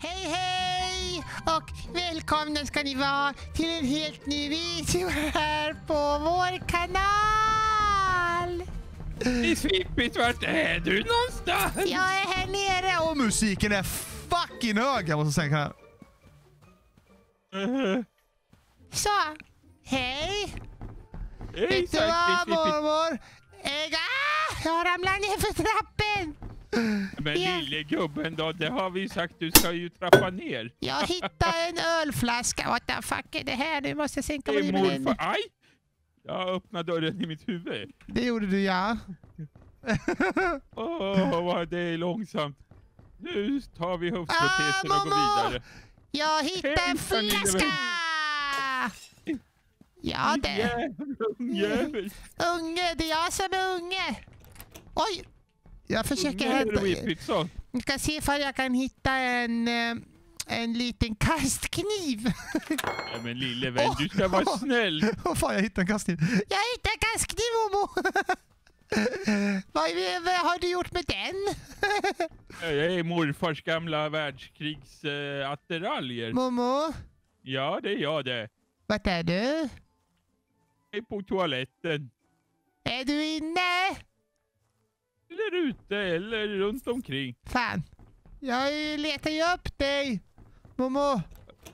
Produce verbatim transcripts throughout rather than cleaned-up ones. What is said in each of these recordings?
Hej hej och välkomna ska ni vara till en helt ny video här på vår kanal. Det är svippigt, vart är du någonstans? Jag är här nere och musiken är fucking hög, jag måste säga. Uh-huh. Så, hej. Hej, Vet du vad mormor? Jag, ah, jag ramlar ner för trappen. Men Ja. lille gubben då, det har vi sagt, du ska ju trappa ner. Jag hittade en ölflaska. What the fuck är det här? Nu måste jag sänka Det är volymen. morfar. Aj! Jag öppnade dörren i mitt huvud. Det gjorde du, ja. Åh, oh, vad det är långsamt. Nu tar vi höftprotesen Ah, och går mamma! vidare. Jag hittade en Hej, lille flaska! vän. Ja, det... Jävel, ungjävel. Unge, det är jag som är unge. Oj! Jag försöker Unge, hämta... Whippet, så. Jag ska se ifall jag kan hitta en, eh, en liten kastkniv. Ja, men lille vän, du ska vara snäll. Vad fan, jag hittade en kastkniv. Jag hittade en kastkniv, Momo. Vad, vad har du gjort med den? Jag är morfars gamla världskrigsattiraljer. Momo, Ja, det är jag det. vart är du? Jag är på toaletten. Är du inne? Eller ute, eller runt omkring. Fan. Jag letar ju upp dig. Momo.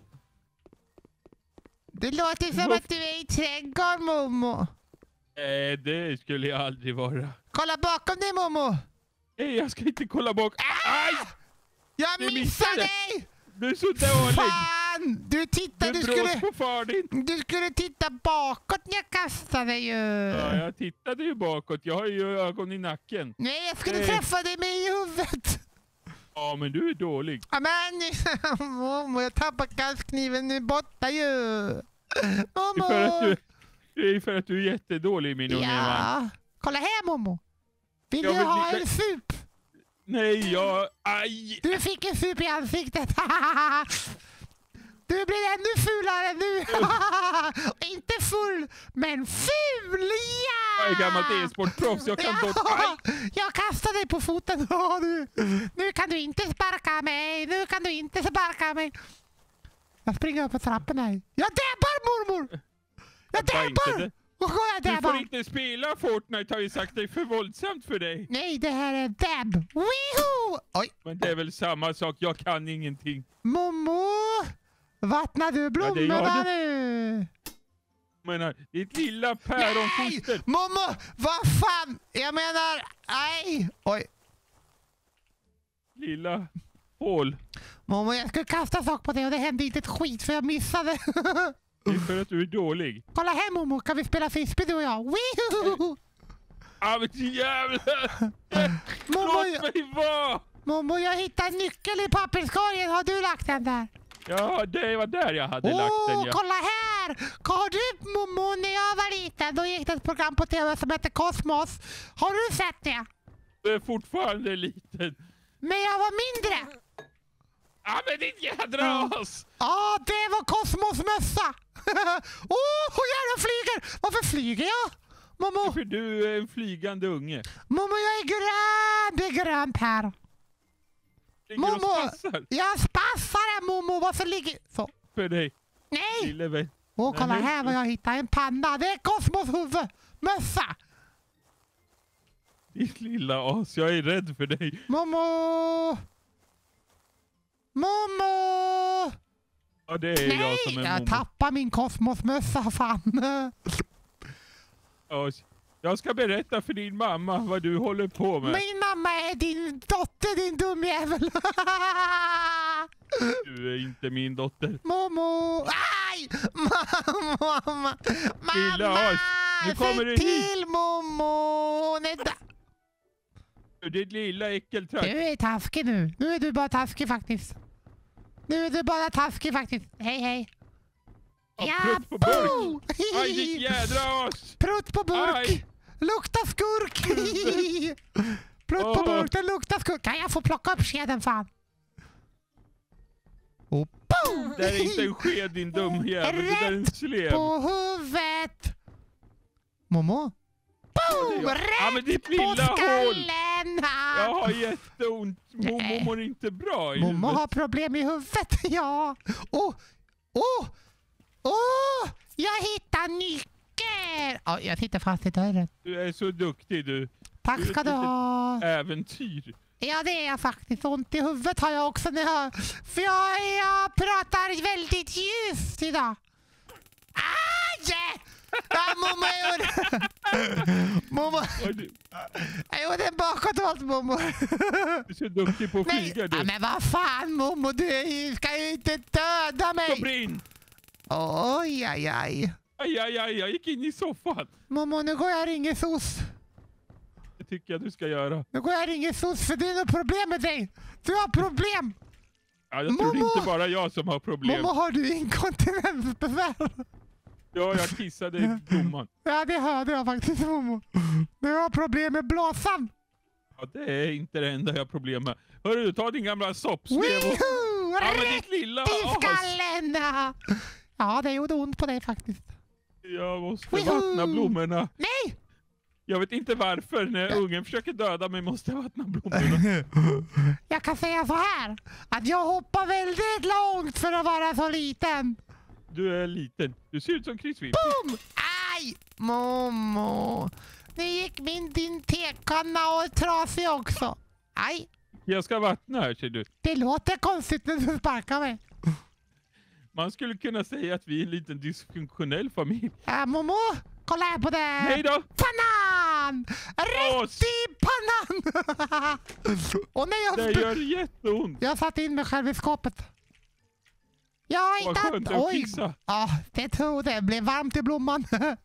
Det låter som att du är i trädgården, Momo. Nej, det skulle jag aldrig vara. Kolla bakom dig, Momo. Nej, jag ska inte kolla bak. Aj! Jag Det missade missade. dig! Du är så dålig. Fan! Du tittade, Du du brås skulle... på far din. Du skulle titta bakåt när jag kastade ju. Ja, jag tittade ju bakåt. Jag har ju ögon i nacken. Nej, jag skulle Nej. träffa dig med i huvudet. Ja, men du är dålig. Ja, men Momo, jag tappade kastkniven nu borta ju. Det är Momo. för att du, det är för att du är jättedålig, min unge man. Ja. Kolla här, Momo. Vill Ja, du men ha li- en sup? Nej, jag... Aj! Du fick en sup i ansiktet. Du blir ännu fulare nu. Inte full, men ful, ja! Jag är gammalt e-sportproffs. Jag kan Ja, ta... Aj! jag kastar dig på foten. Ja, nu. nu kan du inte sparka mig. Nu kan du inte sparka mig. Jag springer upp på trappan här. Jag dabbar, mormor! Jag Jag bara inte dabbar! det. Och jag Du får dabbar. inte spela Fortnite, har vi sagt. Det är för våldsamt för dig. Nej, det här är dab. Woohoo! Oj. Men det är väl samma sak. Jag kan ingenting. Momo! Vattnar du Ja, blommorna det nu? Men ditt lilla Nej! päronfoster. Momo! Vad fan? Jag menar... Nej! Oj. Lilla hål. Momo, jag skulle kasta sak på dig och det hände inte ett skit för jag missade. Det är för att du är dålig. Kolla här, Momo, kan vi spela frisbee du och jag? Woohoo! Ah, men jävlar! Momo, Låt jag, mig vara! Momo, jag hittade en nyckel i papperskorgen. Har du lagt den där? Ja, det var där jag hade Åh, lagt den. Ja. kolla här! Har du, Momo, när jag var liten, då gick det ett program på tv som hette Kosmos. Har du sett det? Du är fortfarande liten. Men jag var mindre. Ah, men ditt jädra as! Ja, det var Kosmos mössa. Åh, oh, jag flyger! Varför flyger jag? Momo, För du är en flygande unge. Momo, jag är grön. Det är grönt här. Ligger och Momo, spassar jag spassar här, Momo. Varför ligger... Så. för dig, Nej! lille vän. Åh, kolla Nej. här vad jag hittar. En panda. Det är Kosmos huvud. Mössa. Ditt lilla as, jag är rädd för dig. Momo! Momo! Ja, det är jag som Nej, är jag Momo. tappar min kosmosmössa, fan. Ja, jag ska berätta för din mamma vad du håller på med. Min mamma är din dotter, din dumjävel. Du är inte min dotter. Momo! Aj! Mamma! Mamma! Lilla as, nu kommer Se det till, Momo! Nej, da- Ditt lilla äckeltratt. Du är taskig nu. Nu är du bara taskig faktiskt. Nu är du bara taskig faktiskt. Hej, hej. Ja, prutt på burk. Aj, ditt jädra as. Prutt på burk. Aj. Lukta skurk. Prutt på Åh. burk, den luktar skurk. Kan jag få plocka upp skeden, fan? Och boom! Det är inte en sked, din dum jävel. Det där är en slev. På huvudet. Momo. Boom! Ja, men Rätt ditt på lilla hål. skallen. igen! Jag har jätteont. Momo mår inte bra i Momo huvudet. har problem i huvudet, ja. Åh, åh, åh! Jag hittar nyckeln! Ja, jag sitter fast i dörren. Du är så duktig du. Tack ska du ha. Äventyr. Ja, det är jag faktiskt. Ont i huvudet har jag också när jag... För jag, jag pratar väldigt ljust idag. Aj! Ja, Momo gjorde... Momo... Jag gjorde en bakåtvolt, Momo. Du är så duktig på att Nej, flyga du. ja, men vad fan, Momo, du ska ju inte döda mig. Så brinn! Oj, aj, aj. Aj, aj, aj, jag gick in i soffan. Momo, nu går jag och ringer S O S. Det tycker jag du ska göra. Nu går jag och ringer S O S för det är något problem med dig. Du har problem. Ja, jag tror det Momo! inte bara jag som har problem. Momo, har du inkontinensbesvär? Ja, jag kissade i blomman. Ja, det hörde jag faktiskt, Momo. Du har problem med blåsan. Ja, det är inte det enda jag har problem med. Hörru, du tar din gamla soppslev och... Woohoo! Ja, men Rätt ditt lilla i as. skallen! Ja, det gjorde ont på dig faktiskt. Jag måste Woohoo! vattna blommorna. Nej! Jag vet inte varför. När ungen försöker döda mig måste jag vattna blommorna. Jag kan säga så här. Att jag hoppar väldigt långt för att vara så liten. Du är liten. Du ser ut som Chris Wilp. Boom! Aj! Momo. Nu gick min din tekanna och trasig också. Aj! Jag ska vattna här, ser du. Det låter konstigt när du sparkar mig. Man skulle kunna säga att vi är en liten dysfunktionell familj. Ja, Momo, kolla här på det. Hej då! Banan! Rätt Ås. i pannan! Och nej, jag, Det gör jätteont. jag satt in mig själv i skåpet. Jag har Vad hittat... skönt att Oj! kissa. Ja, det tror det. Blev varmt i blomman.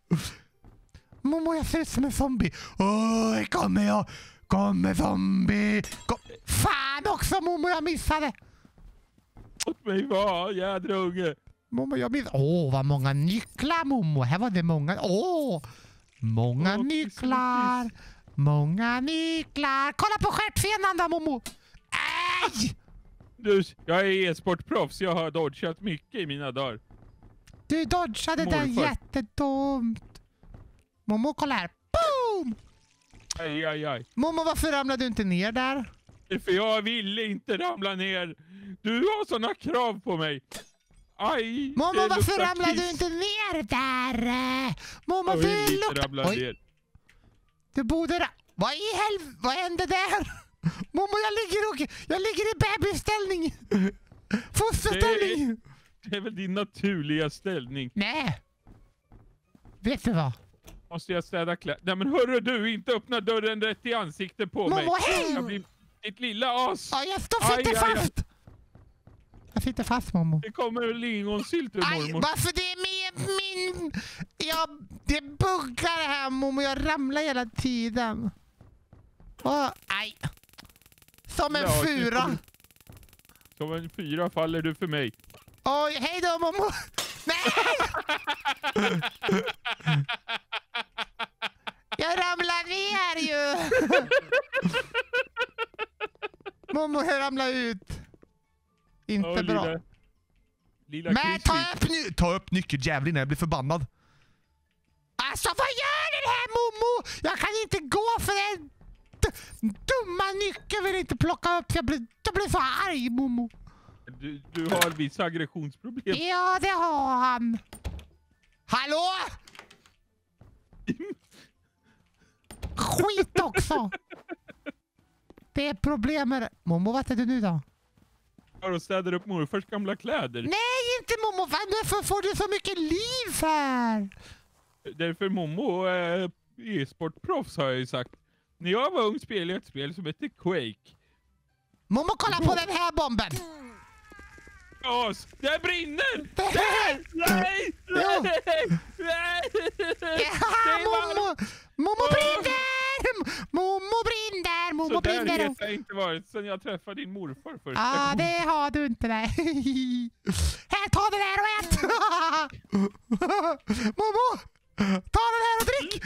Momo, jag ser ut som en zombie. Oj, kommer jag. Kommer zombie. Kom. Fan också, Momo, jag missade. Låt mig vara, jädra unge. Momo, jag missade. Åh, oh, vad många nycklar, Momo. Här var det många. Åh, oh, många Åh, nycklar. Många nycklar. Kolla på stjärtfenan då, Momo. Aj! Du, jag är e-sportproffs. Jag har dodgat mycket i mina dagar. Du dodgade den Morfar. jättedumt. Momo, kolla här. Boom! Aj, aj, aj. Momo, varför ramlade du inte ner där? För jag ville inte ramla ner. Du har såna krav på mig. Aj, Momo, det varför luktar ramlade kiss. du inte ner där? Momo, Jag vill du inte luktar... ramla Oj, ner. du borde... Ra... Vad i helvete? Vad hände där? Momo, jag ligger och... Jag ligger i bebisställning. Fosterställning. Det är väl din naturliga ställning. Nej. Vet du vad? Måste jag städa kläder? Nej men hörru du, inte öppna dörren rätt i ansiktet på mig. Momo, hej! Jag blir ditt lilla as. Ja, jag står Aj, sitter aj, aj. fast. Jag sitter fast, Momo. Det kommer lingonsylt ur Aj, mormor. varför det är med min... Ja, det buggar här, Momo. Jag ramlar hela tiden. Åh, aj. Som en Ja, det fura. kommer- Som en fyra faller du för mig. Oj, hej då, Momo. Nej! Jag ramlar ner ju. Momo, jag ramlar ut. Inte Åh, bra. Lilla, lilla Men Chris ta Wilp. upp, ny- ta upp nyckeljäveln innan jag blir förbannad. Alltså, vad gör den här, Momo? Jag kan inte gå för den d- dumma nyckeln vill inte plocka upp. Jag blir, jag blir så arg, Momo. Du, du har vissa aggressionsproblem. Ja, det har han. Hallå? Skit också. Det är problem med det. Momo, vad är du nu då? Och städar upp morfars gamla kläder. Nej, inte Momo. Varför får du så mycket liv för? Därför Momo är e-sportproffs har jag ju sagt. När jag var ung spelade jag ett spel som heter Quake. Momo, kolla på den här bomben. As, det brinner! Det här. Nej! Jo. Nej! Nej! Ja, Det var- Momo. Momo brinner. Momo brinner. Momo Så där brinner. het har jag inte varit sen jag träffade din morfar första Ja, gången. det har du inte. Nej. Här, ta den här och ät. Momo, ta den här och drick.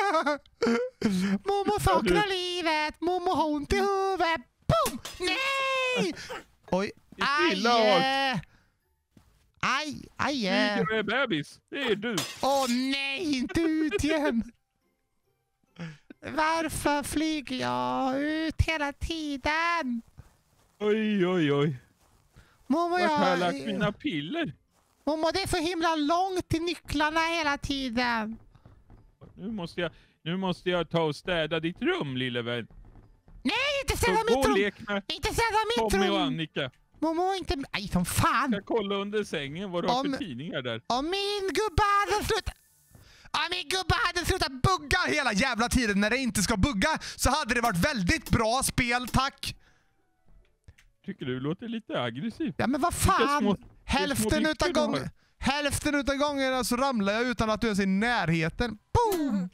Momo saknar livet. Momo har ont i huvudet. Boom! Nej! Oj. Ditt lilla Aj. as. Aj, aj. Flyger med bebis. Det är du. Åh nej, inte ut igen. Varför flyger jag ut hela tiden? Oj, oj, oj. Momo, Vart har jag lagt jag... mina piller? Momo, det är så himla långt till nycklarna hela tiden. Nu måste jag, nu måste jag ta och städa ditt rum, lille vän. Nej, inte Så städa gå mitt och rum! lek med Inte städa mitt Tommy och rum! Annika. Momo, inte... Nej, som fan! Jag kolla under sängen vad du har Om- för tidningar där. Om min gubbe hade slutat... Om min gubbe hade slutat Bugga hela jävla tiden när det inte ska bugga så hade det varit väldigt bra spel, tack. Tycker du låter lite aggressiv. Ja, men vad Vilka fan! små- Hälften små utav brickor du har. gången, hälften utav gångerna så ramlar jag utan att du ens är i närheten. Boom!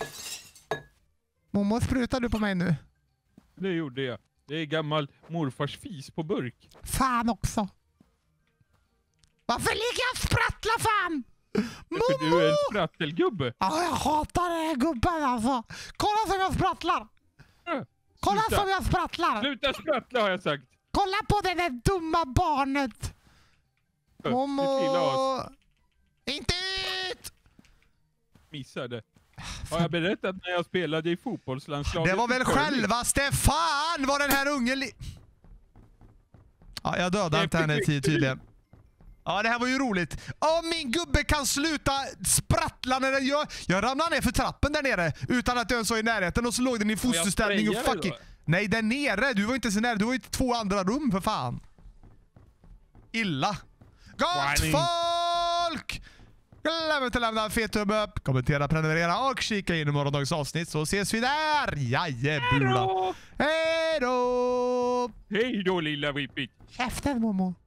Momo, sprutar du på mig nu? Det gjorde jag. Det är gammal morfars fis på burk. Fan också. Varför ligger jag och sprattlar, fan? För du är en sprattelgubbe. Ja, jag hatar den här gubben alltså. Kolla som jag sprattlar. Äh, Kolla sluta. som jag sprattlar. Sluta sprattla har jag sagt. Kolla på det där dumma barnet. Äh, Momo. se till oss. Inte ut! Missade. Har jag berättat när jag spelade i fotbollslandslaget? Det var väl i curling? självaste fan vad den här ungen li- Ja, jag dödade inte henne i tid tydligen. Ja, det här var ju roligt. Om min gubbe kan sluta sprattla när den gör... Jag ramlade ner för trappen där nere utan att den så i närheten och så låg den i fosterställning och sprayade fucking... då? Nej, där nere. Du var inte så nära. Du var i två andra rum för fan. Illa. Gott Whining. folk! Glöm inte att lämna en fet tumme upp, kommentera, prenumerera och kika in i morgondagens avsnitt så ses vi där. Jajebula. Hej då! Hej då! Hej då lilla Whippit. Käften, Momo.